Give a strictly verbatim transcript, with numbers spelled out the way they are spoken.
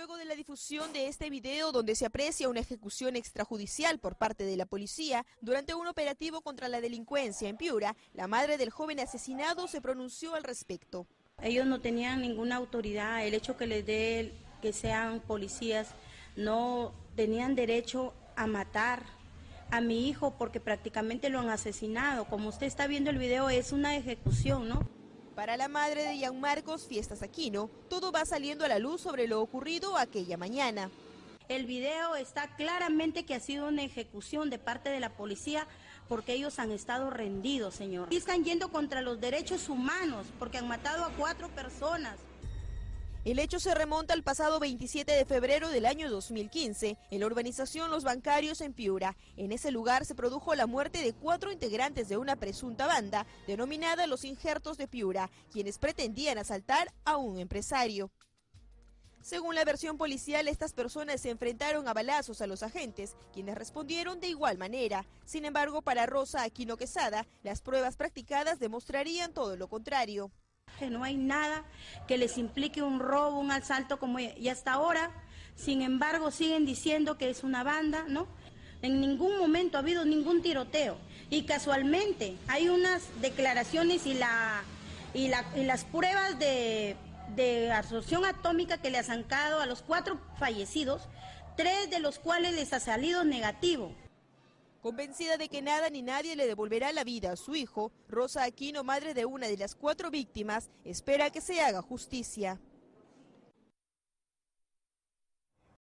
Luego de la difusión de este video donde se aprecia una ejecución extrajudicial por parte de la policía durante un operativo contra la delincuencia en Piura, la madre del joven asesinado se pronunció al respecto. Ellos no tenían ninguna autoridad, el hecho que les dé que sean policías, no tenían derecho a matar a mi hijo porque prácticamente lo han asesinado. Como usted está viendo el video, es una ejecución, ¿no? Para la madre de Gianmarcos Fiestas Aquino, todo va saliendo a la luz sobre lo ocurrido aquella mañana. El video está claramente que ha sido una ejecución de parte de la policía porque ellos han estado rendidos, señor. Y están yendo contra los derechos humanos porque han matado a cuatro personas. El hecho se remonta al pasado veintisiete de febrero del año dos mil quince, en la urbanización Los Bancarios en Piura. En ese lugar se produjo la muerte de cuatro integrantes de una presunta banda denominada Los Injertos de Piura, quienes pretendían asaltar a un empresario. Según la versión policial, estas personas se enfrentaron a balazos a los agentes, quienes respondieron de igual manera. Sin embargo, para Rosa Aquino Quesada, las pruebas practicadas demostrarían todo lo contrario. Que no hay nada que les implique un robo, un asalto como ella. Y hasta ahora, sin embargo, siguen diciendo que es una banda, ¿no? En ningún momento ha habido ningún tiroteo. Y casualmente hay unas declaraciones y, la, y, la, y las pruebas de, de absorción atómica que le han sacado a los cuatro fallecidos, tres de los cuales les ha salido negativo. Convencida de que nada ni nadie le devolverá la vida a su hijo, Rosa Aquino, madre de una de las cuatro víctimas, espera que se haga justicia.